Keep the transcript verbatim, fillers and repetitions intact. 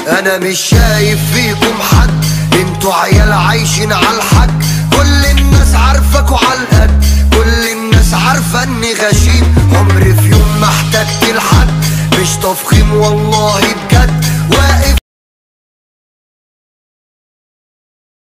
انا مش شايف فيكم حد، انتوا عيال عايشين عالحق. كل الناس عارفاكوا عالقد، كل الناس عارفة اني غشيم. عمري في يوم ما احتجت لحد، مش تفخيم والله بجد.